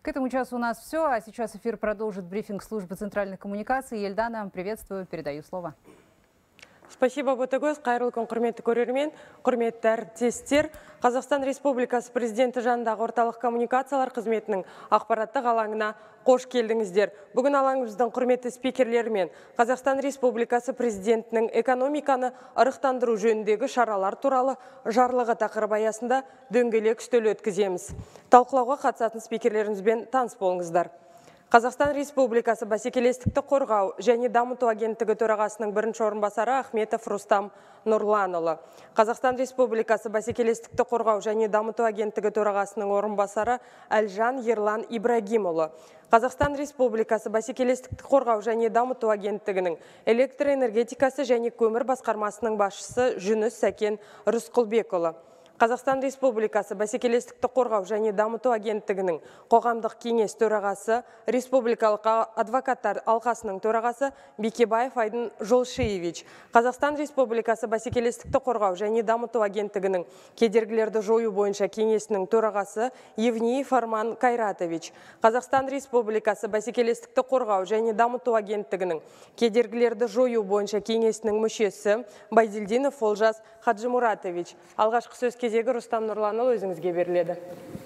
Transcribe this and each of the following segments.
К этому часу у нас все, а сейчас эфир продолжит брифинг службы центральных коммуникаций. Ельдана, приветствую, передаю слово. Спасибо, Ботагөз. Қайырлы күн, құрметті көрермен, құрметті әріптестер. Қазақстан Республикасы президенті жанындағы орталық коммуникациялар қызметінің ақпараттық алаңына қош келдіңіздер. Бүгін алаңымыздың құрметті спикерлерімен Қазақстан Республикасы президентінің экономиканы ырықтандыру жөніндегі шаралар туралы жарлығы тақырыбы аясында дөңгелек үстел өткіземіз. Талқылауға қатысатын спикерлерімізбен таныс болыңыздар. Қазақстан Республикасы бәсекелестікті қорғау және дамыту агенттігі төрағасының бірінші орынбасары Ахметов Рустам Нұрланұлы. Қазақстан Республикасы бәсекелестікті қорғау және дамыту агенттігі төрағасының орынбасары Әлжан Ерлан Ибрагимұлы. Қазақстан Республикасы бәсекелестікті қорғау және дамыту агенттігінің электроэнергетикасы және көмір басқармасының басшысы Жүніс Сәкен Рысқұлбекұлы. Қазақстан Республикасы бәсекелестікті қорғау және дамыту агенттігінің қоғамдық кеңес төрағасы, Республикалық адвокаттар алқасының төрағасы Бекебаев Айдын Жолшиевич. Қазақстан Республикасы бәсекелестікті қорғау және дамыту агенттігінің кедергілерді жою бойынша кеңесінің төрағасы Евниев Арман Кайратович. Қазақстан Республикасы бәсекелестікті қорғау және дамыту агенттігінің кедергілерді жою бойынша кеңесінің мүшесі Байдилдинов Олжас Хаджимуратович. Алғашқы сөз кезегі Рустам Нұрланұлы өзіңізге беріледі.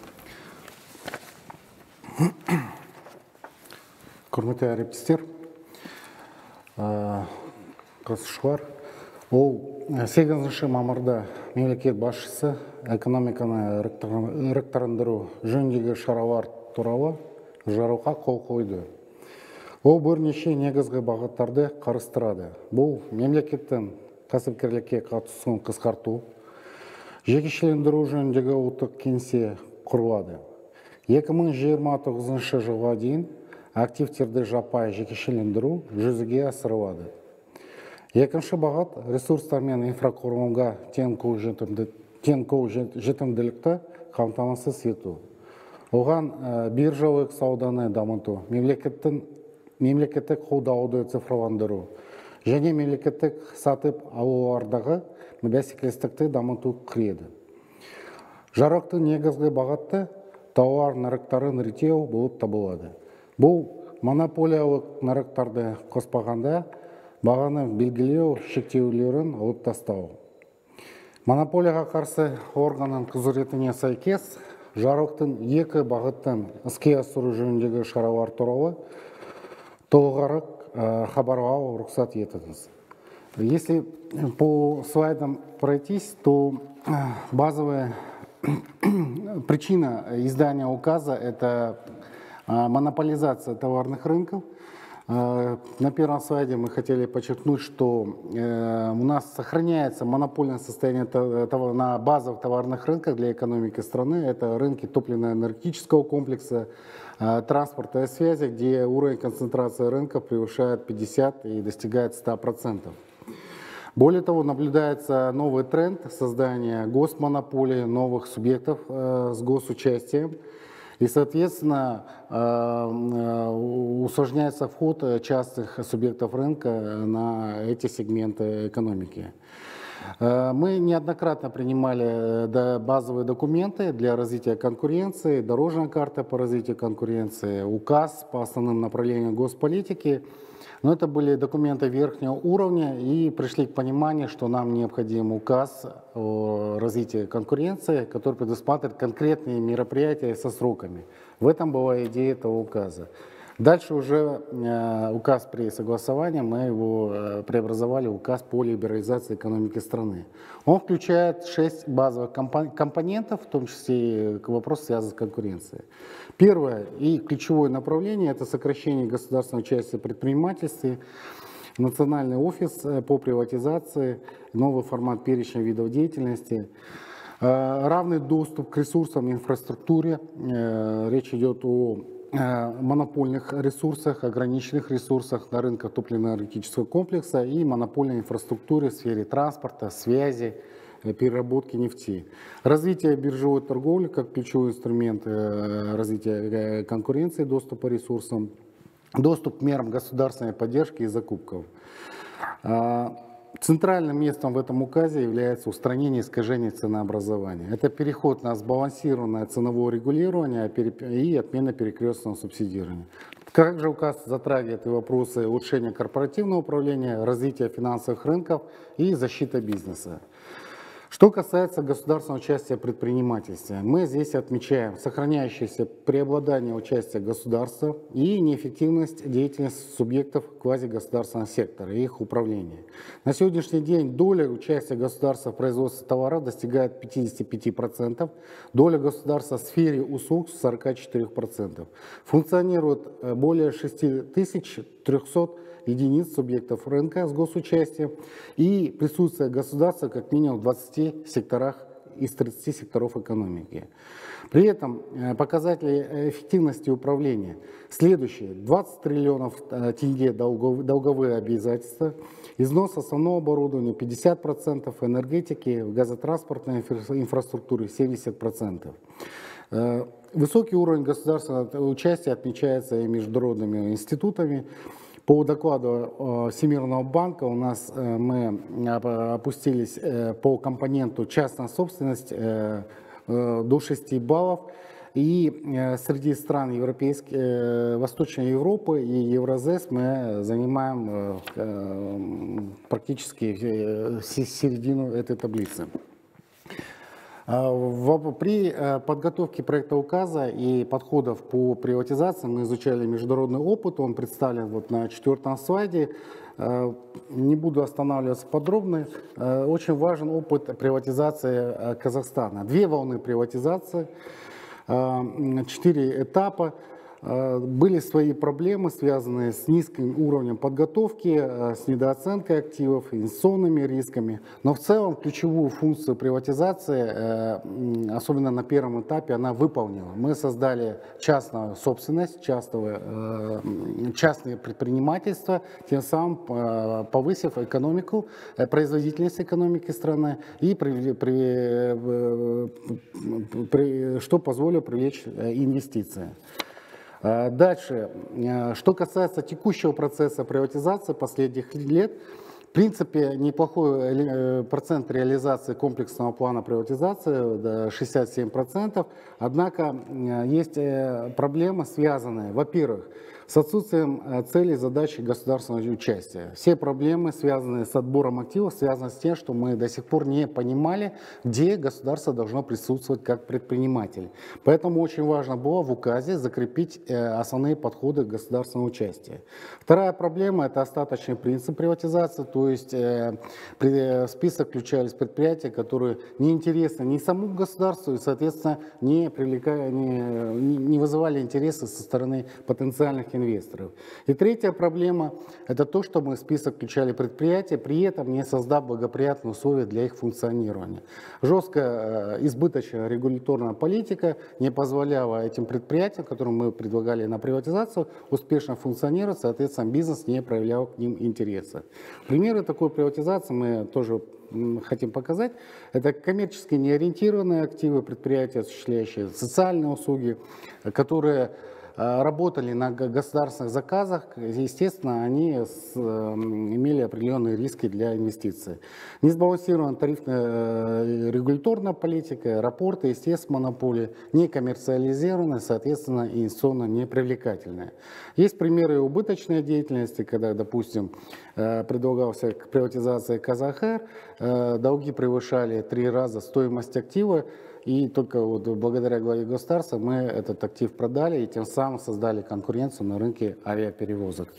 Құрметті әріптестер, қатысушылар, ол 8 мамырда мемлекет басшысы экономиканы ырықтандыру жөніндегі шаралар туралы жарлыққа қол қойды. Ол бірнеше негізгі бағыттарды қарастырады. Бұл мемлекеттің кәсіпкерлікке қатысуын қысқарту, жекешелендіру жөніндегі ұлттық кеңсе құрылады. 2029 жылға дейін активтерді жаппай жекешелендіру жүзеге асырылады. Екінші бағыт ресурстар мен инфрақұрылымға тең қолжетімділікті қамтамасыз ету. Оған биржалық сауданы дамыту, мемлекеттік қолдауды цифрландыру және мемлекеттік сатып алулардағы бәсекелестікті дамыту кіреді. Жарлықтың негізгі бағыты тауар нарықтарын реттеу болып табылады. Бұл монополиялық нарықтарды қоспағанда бағаны белгілеу шектеулерін алып тастау. Монополияға қарсы органның құзыретіне сәйкес жарлықтың екі бағыттың іске асыру жөніндегі шаралар туралы толығырақ хабарлау рұқсат етіңіз. Если по слайдам пройтись, то базовая причина издания указа – это монополизация товарных рынков. На первом слайде мы хотели подчеркнуть, что у нас сохраняется монопольное состояние на базовых товарных рынках для экономики страны. Это рынки топливно-энергетического комплекса, транспорта и связи, где уровень концентрации рынка превышает 50 и достигает 100%. Более того, наблюдается новый тренд создания госмонополии, новых субъектов с госучастием. И, соответственно, усложняется вход частных субъектов рынка на эти сегменты экономики. Мы неоднократно принимали базовые документы для развития конкуренции, дорожная карта по развитию конкуренции, указ по основным направлениям госполитики. Но это были документы верхнего уровня, и пришли к пониманию, что нам необходим указ о развитии конкуренции, который предусматривает конкретные мероприятия со сроками. В этом была идея этого указа. Дальше уже указ при согласовании, мы его преобразовали в указ по либерализации экономики страны. Он включает 6 базовых компонентов, в том числе и вопрос, связанный с конкуренцией. Первое и ключевое направление – это сокращение государственного участия в предпринимательстве, национальный офис по приватизации, новый формат перечня видов деятельности, равный доступ к ресурсам и инфраструктуре. Речь идет о монопольных ресурсах, ограниченных ресурсах на рынках топливно-энергетического комплекса и монопольной инфраструктуре в сфере транспорта, связи, переработки нефти. Развитие биржевой торговли как ключевой инструмент развития конкуренции, доступа к ресурсам, доступ к мерам государственной поддержки и закупков. Центральным местом в этом указе является устранение искажений ценообразования. Это переход на сбалансированное ценовое регулирование и отмена перекрестного субсидирования. Также указ затрагивает и вопросы улучшения корпоративного управления, развития финансовых рынков и защиты бизнеса. Что касается государственного участия в предпринимательстве, мы здесь отмечаем сохраняющееся преобладание участия государства и неэффективность деятельности субъектов квазигосударственного сектора и их управления. На сегодняшний день доля участия государства в производстве товаров достигает 55%, доля государства в сфере услуг 44%. Функционирует более 6300 единиц субъектов рынка с госучастием и присутствие государства как минимум в 20 секторах из 30 секторов экономики. При этом показатели эффективности управления следующие. 20 триллионов тенге долговые обязательства, износ основного оборудования 50%, энергетики, газотранспортной инфраструктуры 70%. Высокий уровень государственного участия отмечается и международными институтами. По докладу Всемирного банка у нас мы опустились по компоненту частная собственность до 6 баллов. И среди стран Восточной Европы и Евразес мы занимаем практически середину этой таблицы. При подготовке проекта указа и подходов по приватизации мы изучали международный опыт, он представлен вот на 4-м слайде. Не буду останавливаться подробно. Очень важен опыт приватизации Казахстана. 2 волны приватизации, 4 этапа. Были свои проблемы, связанные с низким уровнем подготовки, с недооценкой активов, инвестиционными рисками. Но в целом ключевую функцию приватизации, особенно на первом этапе, она выполнила. Мы создали частную собственность, частное предпринимательство, тем самым повысив экономику, производительность экономики страны, и что позволило привлечь инвестиции. Дальше, что касается текущего процесса приватизации последних лет, в принципе, неплохой процент реализации комплексного плана приватизации, 67%, однако есть проблемы, связанные, во-первых, с отсутствием целей, задач государственного участия. Все проблемы, связанные с отбором активов, связаны с тем, что мы до сих пор не понимали, где государство должно присутствовать как предприниматель. Поэтому очень важно было в указе закрепить основные подходы государственного участия. Вторая проблема – это остаточный принцип приватизации, то есть в список включались предприятия, которые не интересны ни самому государству и, соответственно, не вызывали интереса со стороны потенциальных инвесторов. И третья проблема – это то, что мы в список включали предприятия, при этом не создав благоприятные условия для их функционирования. Жесткая избыточная регуляторная политика не позволяла этим предприятиям, которым мы предлагали на приватизацию, успешно функционировать, соответственно, бизнес не проявлял к ним интереса. Примеры такой приватизации мы тоже хотим показать. Это коммерчески неориентированные активы, предприятия, осуществляющие социальные услуги, которые работали на государственных заказах, естественно, они имели определенные риски для инвестиций. Несбалансированная тарифная регуляторная политика, аэропорты, естественно, монополии, не коммерциализированная, соответственно, инвестиционно непривлекательная. Есть примеры убыточной деятельности, когда, допустим, предлагался к приватизации Казахэр, долги превышали 3 раза стоимость актива, и только вот благодаря главе государства мы этот актив продали и тем самым создали конкуренцию на рынке авиаперевозок.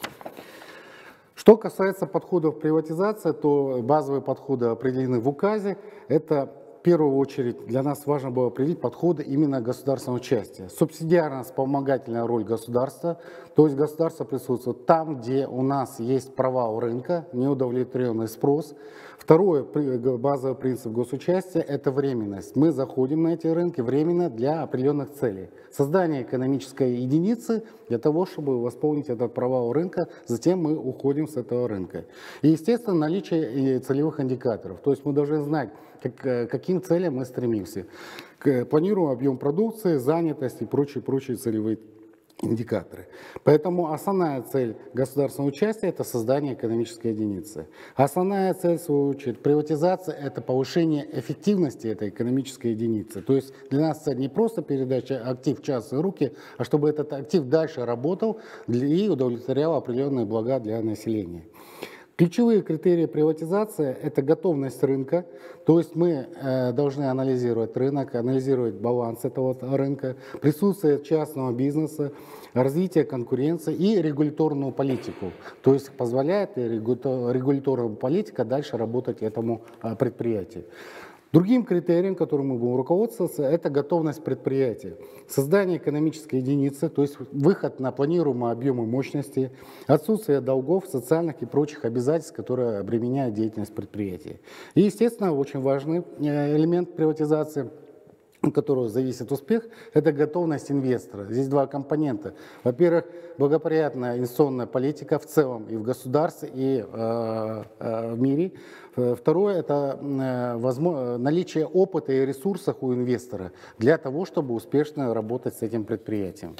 Что касается подходов приватизации, то базовые подходы определены в указе. Это в первую очередь для нас важно было определить подходы именно государственного участия. Субсидиарно-вспомогательная роль государства, то есть государство присутствует там, где у нас есть провал рынка, неудовлетворенный спрос. Второй базовый принцип госучастия – это временность. Мы заходим на эти рынки временно для определенных целей. Создание экономической единицы для того, чтобы восполнить этот провал рынка, затем мы уходим с этого рынка. И, естественно, наличие целевых индикаторов. То есть мы должны знать, к каким целям мы стремимся. Планируем объем продукции, занятость и прочие целевые индикаторы. Поэтому основная цель государственного участия – это создание экономической единицы. Основная цель, в свою очередь, приватизация – это повышение эффективности этой экономической единицы. То есть для нас цель не просто передача актив в частные руки, а чтобы этот актив дальше работал и удовлетворял определенные блага для населения. Ключевые критерии приватизации – это готовность рынка, то есть мы должны анализировать рынок, анализировать баланс этого рынка, присутствие частного бизнеса, развитие конкуренции и регуляторную политику. То есть позволяет регуляторная политика дальше работать этому предприятию. Другим критерием, которым мы будем руководствоваться, это готовность предприятия. Создание экономической единицы, то есть выход на планируемые объемы мощности, отсутствие долгов, социальных и прочих обязательств, которые обременяют деятельность предприятия. И, естественно, очень важный элемент приватизации, от которого зависит успех, это готовность инвестора. Здесь два компонента. Во-первых, благоприятная инвестиционная политика в целом и в государстве, и в мире. Второе – это наличие опыта и ресурсов у инвестора для того, чтобы успешно работать с этим предприятием.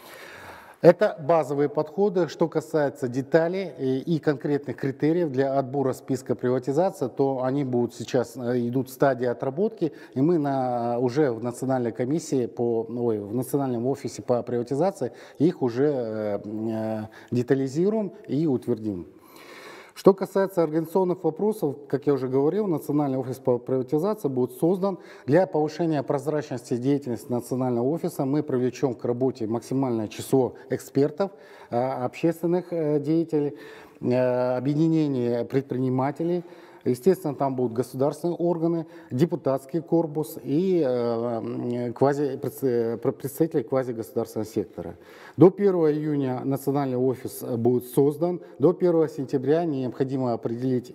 Это базовые подходы. Что касается деталей и конкретных критериев для отбора списка приватизации, то они будут сейчас, идут в стадии отработки, и мы уже в национальной комиссии, в национальном офисе по приватизации их уже детализируем и утвердим. Что касается организационных вопросов, как я уже говорил, Национальный офис по приватизации будет создан. Для повышения прозрачности деятельности Национального офиса мы привлечем к работе максимальное число экспертов, общественных деятелей, объединений предпринимателей. Естественно, там будут государственные органы, депутатский корпус и представители квазигосударственного сектора. До 1 июня Национальный офис будет создан. До 1 сентября необходимо определить,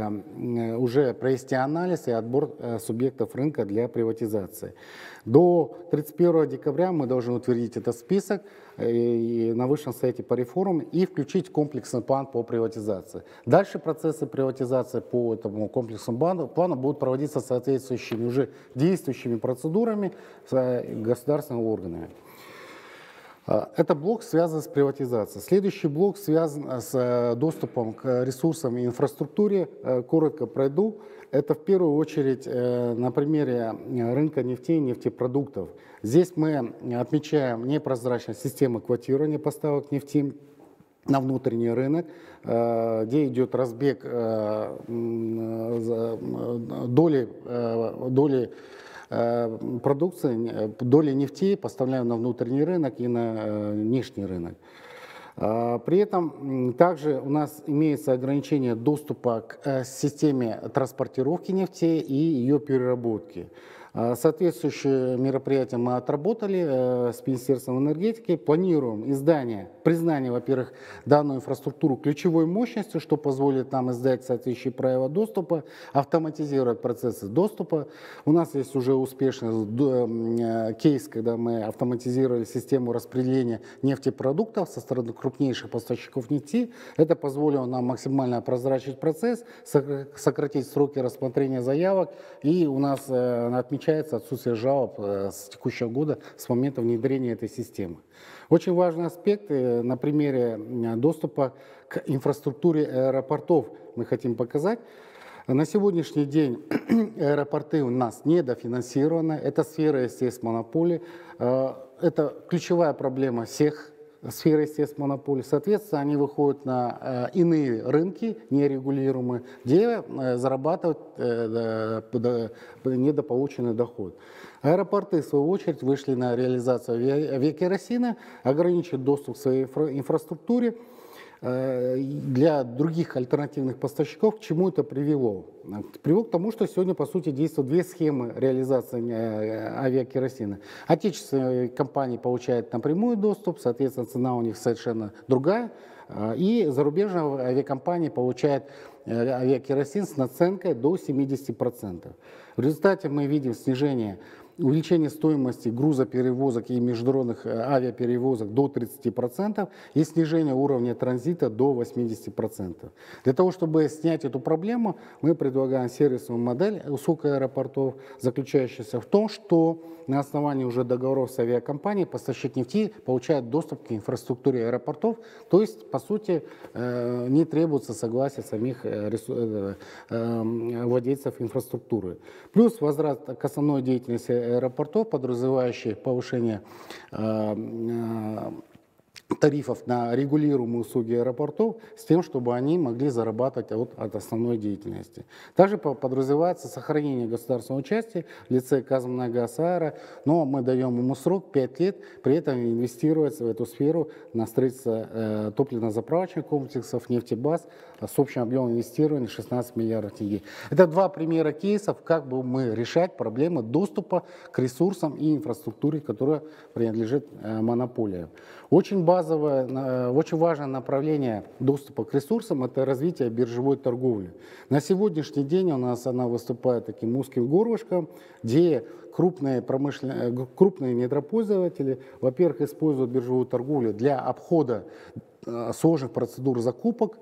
уже провести анализ и отбор субъектов рынка для приватизации. До 31 декабря мы должны утвердить этот список на Высшем совете по реформам и включить комплексный план по приватизации. Дальше процессы приватизации по этому комплексному плану будут проводиться соответствующими уже действующими процедурами с государственными органами. Это блок связан с приватизацией. Следующий блок связан с доступом к ресурсам и инфраструктуре. Коротко пройду. Это в первую очередь на примере рынка нефти и нефтепродуктов. Здесь мы отмечаем непрозрачность системы квотирования поставок нефти на внутренний рынок, где идет разбег доли продукции, доли нефти, поставляем на внутренний рынок и на внешний рынок. При этом также у нас имеется ограничение доступа к системе транспортировки нефти и ее переработки. Соответствующие мероприятия мы отработали с Министерством энергетики. Планируем признание, во-первых, данную инфраструктуру ключевой мощностью, что позволит нам издать соответствующие правила доступа, автоматизировать процессы доступа. У нас есть уже успешный кейс, когда мы автоматизировали систему распределения нефтепродуктов со стороны крупнейших поставщиков нефти. Это позволило нам максимально прозрачить процесс, сократить сроки рассмотрения заявок, и у нас отмечается отсутствие жалоб с текущего года, с момента внедрения этой системы. Очень важный аспект на примере доступа к инфраструктуре аэропортов мы хотим показать. На сегодняшний день аэропорты у нас недофинансированы, это сфера естественно-монополии, это ключевая проблема всех сферы естественно монополии. Соответственно, они выходят на иные рынки, нерегулируемые, где зарабатывают недополученный доход. Аэропорты, в свою очередь, вышли на реализацию авиакеросина, ограничивают доступ к своей инфраструктуре для других альтернативных поставщиков. К чему это привело? Привело к тому, что сегодня, по сути, действуют две схемы реализации авиакеросина. Отечественные компании получают напрямую доступ, соответственно, цена у них совершенно другая. И зарубежные авиакомпании получают авиакеросин с наценкой до 70%. В результате мы видим снижение увеличение стоимости грузоперевозок и международных авиаперевозок до 30% и снижение уровня транзита до 80%. Для того, чтобы снять эту проблему, мы предлагаем сервисную модель услуг аэропортов, заключающуюся в том, что на основании уже договоров с авиакомпанией поставщик нефти получает доступ к инфраструктуре аэропортов, то есть, по сути, не требуется согласия самих владельцев инфраструктуры. Плюс возврат к основной деятельности аэропортов, подразумевающий повышение тарифов на регулируемые услуги аэропортов с тем, чтобы они могли зарабатывать от основной деятельности. Также подразумевается сохранение государственного участия в лице Казмунайгазаэро, но мы даем ему срок 5 лет, при этом инвестировать в эту сферу на строительство топливно-заправочных комплексов, нефтебаз с общим объемом инвестирования 16 миллиардов тенге. Это два примера кейсов, как бы мы решать проблемы доступа к ресурсам и инфраструктуре, которая принадлежит монополии. Очень важное направление доступа к ресурсам – это развитие биржевой торговли. На сегодняшний день у нас она выступает таким узким горлышком, где крупные недропользователи, во-первых, используют биржевую торговлю для обхода сложных процедур закупок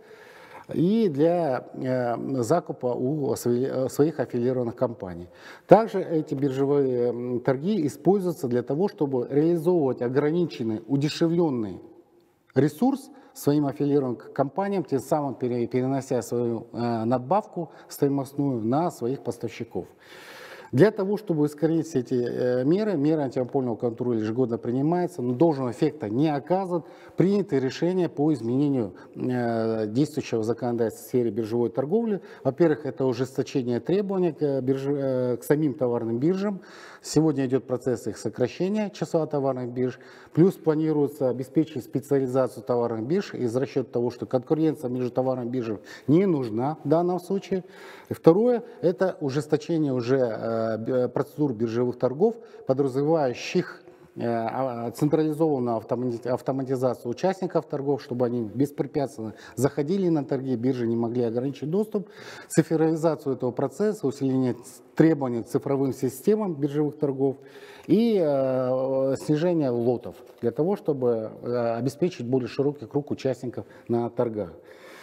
и для закупа у своих аффилированных компаний. Также эти биржевые торги используются для того, чтобы реализовывать ограниченный, удешевленный ресурс своим аффилированным компаниям, тем самым перенося свою надбавку стоимостную на своих поставщиков. Для того, чтобы ускорить все эти меры антимонопольного контроля ежегодно принимаются, но должного эффекта не оказывают. Приняты решения по изменению действующего законодательства в сфере биржевой торговли. Во-первых, это ужесточение требований к самим товарным биржам. Сегодня идет процесс их сокращения, числа товарных бирж. Плюс планируется обеспечить специализацию товарных бирж из расчета того, что конкуренция между товарными биржами не нужна в данном случае. И второе, это ужесточение уже процедур биржевых торгов, подразумевающих централизованную автоматизацию участников торгов, чтобы они беспрепятственно заходили на торги, биржи не могли ограничить доступ, цифровизацию этого процесса, усиление требований к цифровым системам биржевых торгов и снижение лотов для того, чтобы обеспечить более широкий круг участников на торгах.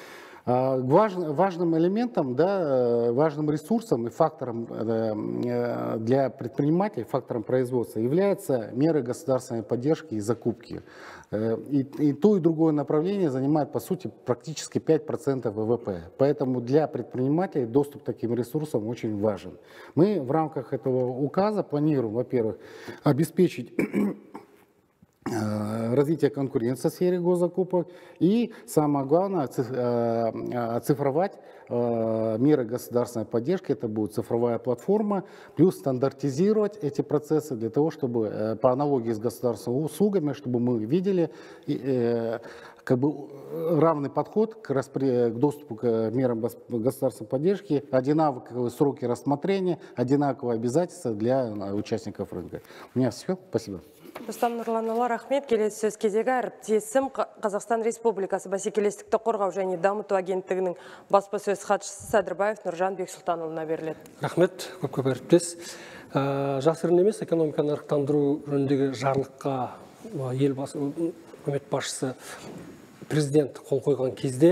Важным элементом, важным ресурсом и фактором для предпринимателей, фактором производства являются меры государственной поддержки и закупки. И то, и другое направление занимает, по сути, практически 5% ВВП. Поэтому для предпринимателей доступ к таким ресурсам очень важен. Мы в рамках этого указа планируем, во-первых, обеспечить развитие конкуренции в сфере госзакупок и, самое главное, оцифровать меры государственной поддержки. Это будет цифровая платформа, плюс стандартизировать эти процессы для того, чтобы по аналогии с государственными услугами, чтобы мы видели равный подход к доступу к мерам государственной поддержки, одинаковые сроки рассмотрения, одинаковые обязательства для участников рынка. У меня все. Спасибо. Рустам Нұрланұлы, рахмет. Келесі сөз кезегі әріптесім Қазақстан Республикасы бәсекелестікті қорғау және дамыту агенттігінің баспасөз хатшысы Садырбаев Нұржан Бексұлтанұлына беріледі. Рахмет, көп әріптес. Жасырын емес, экономика нарықтандыру жөніндегі жарлыққа елбасы, үкімет басшысы президент қол қойған кезде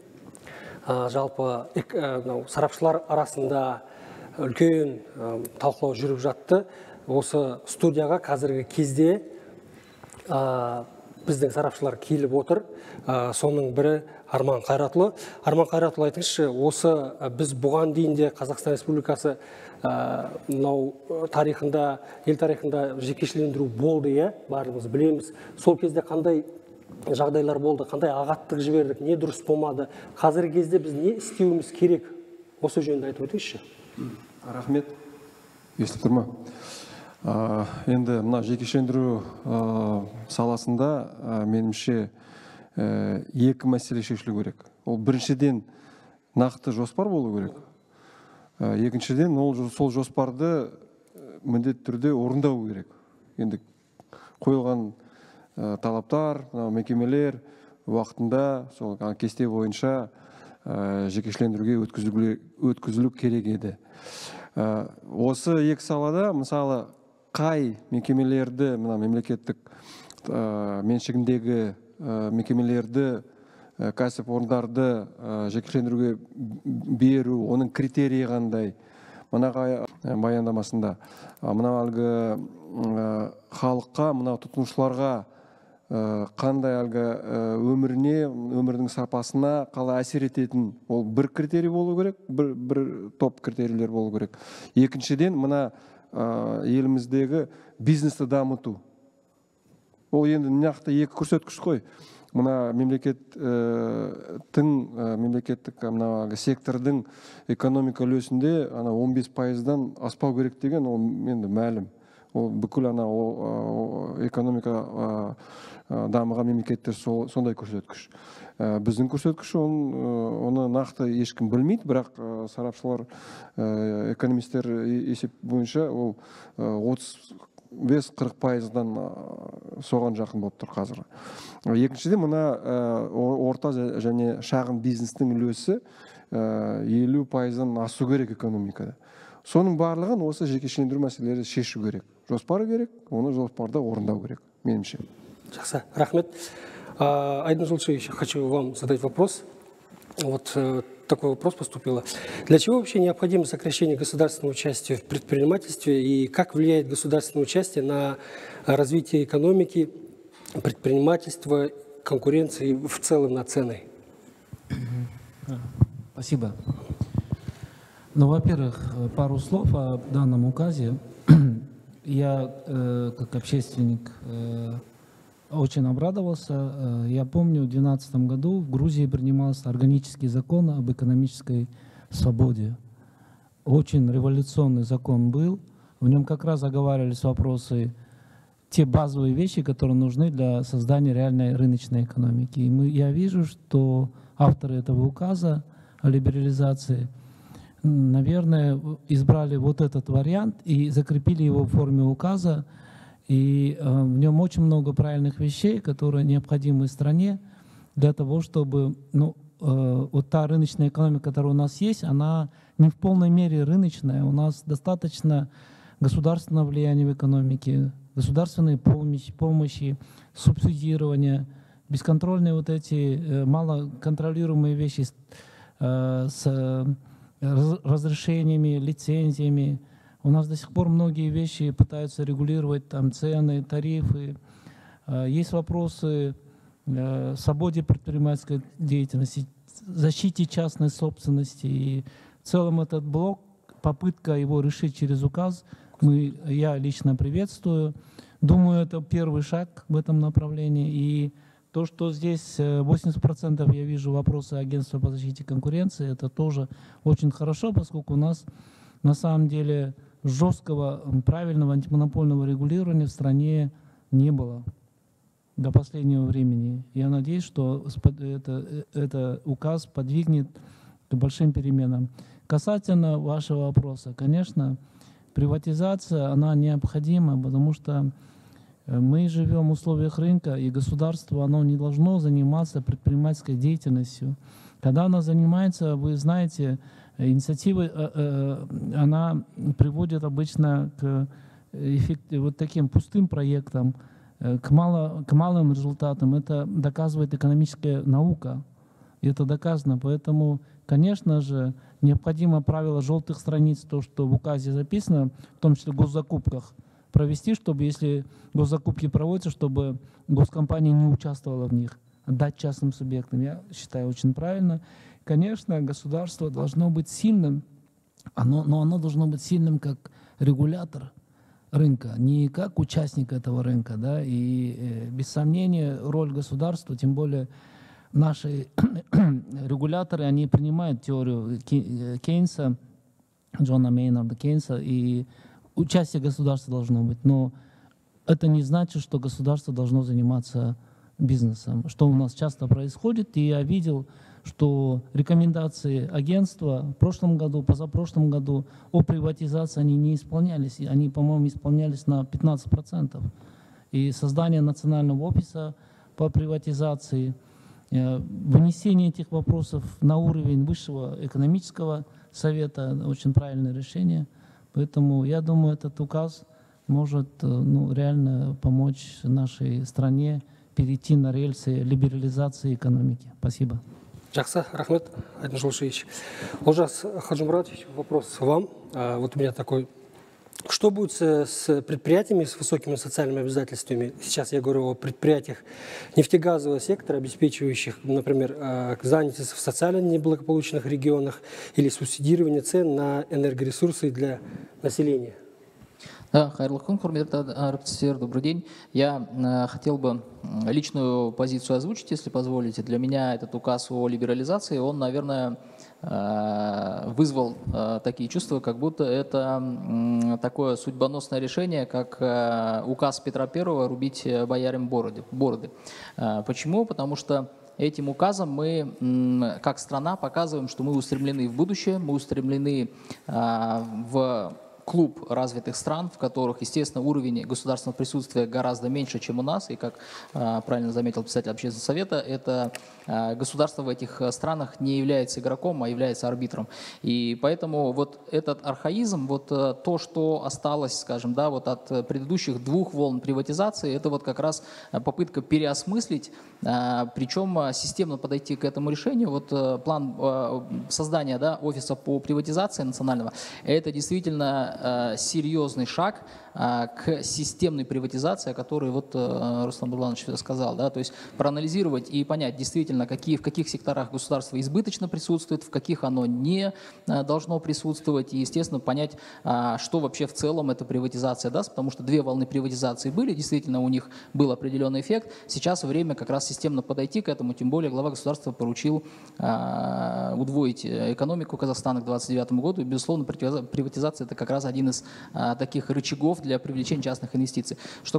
жалпы сарапшылар арасында үлкен талқылау жүріп жатты. Осы студияға қазіргі кезде біздің сарапшылар келіп отыр. Соның бірі Арман Қайратұлы. Арман Қайратұлы, айтыңызшы, осы біз бұған дейін де Қазақстан Республикасы тарихында, ел тарихында жекешелендіру болды, бәріміз білеміз. Сол кезде қандай жағдайлар болды, қандай ағаттық жібердік, не дұрыс болмады. Қазіргі кезде біз не істеуіміз керек? Осы жөнінде айтып өтіңізші. Рахмет. Естіп тұр ма? Енді мына жекешелендіру саласында меніңше екі мәселе шешілу керек. Ол біріншіден нақты жоспар болу керек. Екіншіден сол жоспарды міндетті түрде орындау керек. Енді қойылған талаптар, мекемелер уақытында сол кесте бойынша жекешелендіруге өткізілу керек еді. Осы екі салада, мысалы, қай мекемелерді, мына мемлекеттік меншігіндегі мекемелерді, кәсіпорындарды жекешелендіруге беру, оның критерийі қандай? Мына баяндамасында мына әлгі халыққа, мына тұтынушыларға қандай әлгі өмірдің сапасына қалай әсер ететін, ол бір критерий болу керек, бір топ критерийлер болу керек. Екіншіден, мына еліміздегі бизнесті дамыту. Ол енді нақты екі көрсеткіш қой. Мына мемлекеттік сектордың экономика үлесінде 15%-дан аспау керек деген, ол енді мәлім. Ол бүкіл экономика дамыған мемлекеттер сондай көрсеткіш. Біздің көрсеткіш оны нақты ешкім білмейді, бірақ сарапшылар, экономистер есеп бойынша ол 35-40%-дан соған жақын болып тұр қазір. Екіншіден, мына орта және шағын бизнестің үлесі 50%-дан асу керек экономикада. Соның барлығын осы жекешелендіру мәселелері шешу керек. Жоспар керек, оны жоспарда орындау керек, меніңше. Жақсы, рахмет. Айдын Жылшевич, хочу вам задать вопрос. Вот такой вопрос поступил. Для чего вообще необходимо сокращение государственного участия в предпринимательстве и как влияет государственное участие на развитие экономики, предпринимательства, конкуренции в целом на цены? Спасибо. Ну, во-первых, пару слов о данном указе. Я, как общественник, очень обрадовался. Я помню, в 2012 году в Грузии принимался органический закон об экономической свободе. Очень революционный закон был. В нем как раз оговаривались вопросы, те базовые вещи, которые нужны для создания реальной рыночной экономики. И я вижу, что авторы этого указа о либерализации, наверное, избрали вот этот вариант и закрепили его в форме указа. И в нем очень много правильных вещей, которые необходимы стране для того, чтобы вот та рыночная экономика, которая у нас есть, она не в полной мере рыночная. У нас достаточно государственного влияния в экономике, государственной помощи, субсидирования, бесконтрольные вот эти малоконтролируемые вещи с разрешениями, лицензиями. У нас до сих пор многие вещи пытаются регулировать, там цены, тарифы. Есть вопросы свободе предпринимательской деятельности, защите частной собственности. И в целом этот блок, попытка его решить через указ, я лично приветствую. Думаю, это первый шаг в этом направлении. И то, что здесь 80% я вижу вопросы агентства по защите конкуренции, это тоже очень хорошо, поскольку у нас на самом деле жесткого, правильного антимонопольного регулирования в стране не было до последнего времени. Я надеюсь, что это указ подвигнет к большим переменам. Касательно вашего вопроса, конечно, приватизация, она необходима, потому что мы живем в условиях рынка, и государство, оно не должно заниматься предпринимательской деятельностью. Когда оно занимается, вы знаете, инициатива, она приводит обычно к вот таким пустым проектам, к малым результатам. Это доказывает экономическая наука. И это доказано. Поэтому, конечно же, необходимо правило желтых страниц, то, что в указе записано, в том числе в госзакупках, провести, чтобы, если госзакупки проводятся, чтобы госкомпания не участвовала в них, отдать частным субъектам. Я считаю, очень правильно. Конечно, государство должно быть сильным, но оно должно быть сильным как регулятор рынка, не как участник этого рынка. Да? И без сомнения роль государства, тем более наши регуляторы, они принимают теорию Кейнса, Джона Мейнарда Кейнса, и участие государства должно быть. Но это не значит, что государство должно заниматься бизнесом, что у нас часто происходит. И я видел, что рекомендации агентства в прошлом году, позапрошлом году о приватизации, они не исполнялись. Они, по-моему, исполнялись на 15%. И создание национального офиса по приватизации, вынесение этих вопросов на уровень высшего экономического совета — очень правильное решение. Поэтому я думаю, этот указ может ну, реально помочь нашей стране перейти на рельсы либерализации экономики. Спасибо. Жақсы, рахмет, Айдын Жолшевич. Олжас Хаджимуратович, вопрос вам. Вот у меня такой. Что будет с предприятиями с высокими социальными обязательствами? Сейчас я говорю о предприятиях нефтегазового сектора, обеспечивающих, например, занятость в социально неблагополучных регионах или субсидирование цен на энергоресурсы для населения. Да, Хайрлы күн, құрметті әріптестер, добрый день. Я хотел бы личную позицию озвучить, если позволите. Для меня этот указ о либерализации, он, наверное, вызвал такие чувства, как будто это такое судьбоносное решение, как указ Петра I рубить боярам бороды. Почему? Потому что этим указом мы, как страна, показываем, что мы устремлены в будущее, мы устремлены в клуб развитых стран, в которых, естественно, уровень государственного присутствия гораздо меньше, чем у нас. И, как правильно заметил председатель общественного совета, это государство в этих странах не является игроком, а является арбитром. И поэтому вот этот архаизм, вот то, что осталось, скажем, да, вот от предыдущих двух волн приватизации, это вот как раз попытка переосмыслить, причем системно подойти к этому решению. Вот план создания, да, офиса по приватизации национального, это действительно серьезный шаг к системной приватизации, о которой вот Руслан Бурланович сказал, да, то есть проанализировать и понять действительно, в каких секторах государство избыточно присутствует, в каких оно не должно присутствовать, и, естественно, понять, что вообще в целом эта приватизация даст, потому что две волны приватизации были, действительно у них был определенный эффект. Сейчас время как раз системно подойти к этому, тем более глава государства поручил удвоить экономику Казахстана к 2029 году, и, безусловно, приватизация – это как раз один из таких рычагов для привлечения частных инвестиций. Что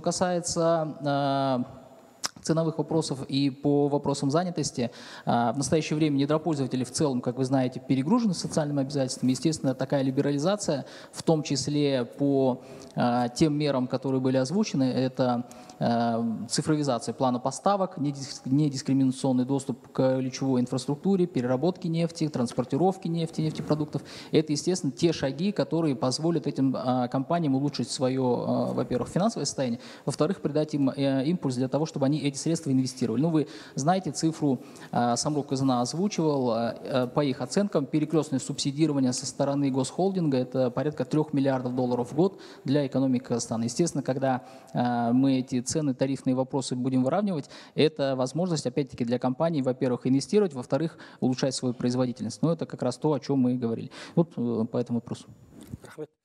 касается ценовых вопросов и по вопросам занятости, в настоящее время недропользователи в целом, как вы знаете, перегружены социальными обязательствами. Естественно, такая либерализация, в том числе по тем мерам, которые были озвучены, это цифровизация плана поставок, недискриминационный доступ к ключевой инфраструктуре, переработке нефти, транспортировке нефти, нефтепродуктов. Это, естественно, те шаги, которые позволят этим компаниям улучшить свое, во-первых, финансовое состояние, во-вторых, придать им импульс для того, чтобы они эти средства инвестировали. Ну, вы знаете, цифру Самрук Казына озвучивал, по их оценкам, перекрестное субсидирование со стороны госхолдинга – это порядка $3 миллиардов в год для экономики Казахстана. Естественно, когда мы эти цены, тарифные вопросы будем выравнивать, это возможность, опять-таки, для компаний, во-первых, инвестировать, во-вторых, улучшать свою производительность. Но это как раз то, о чем мы и говорили. Вот по этому вопросу.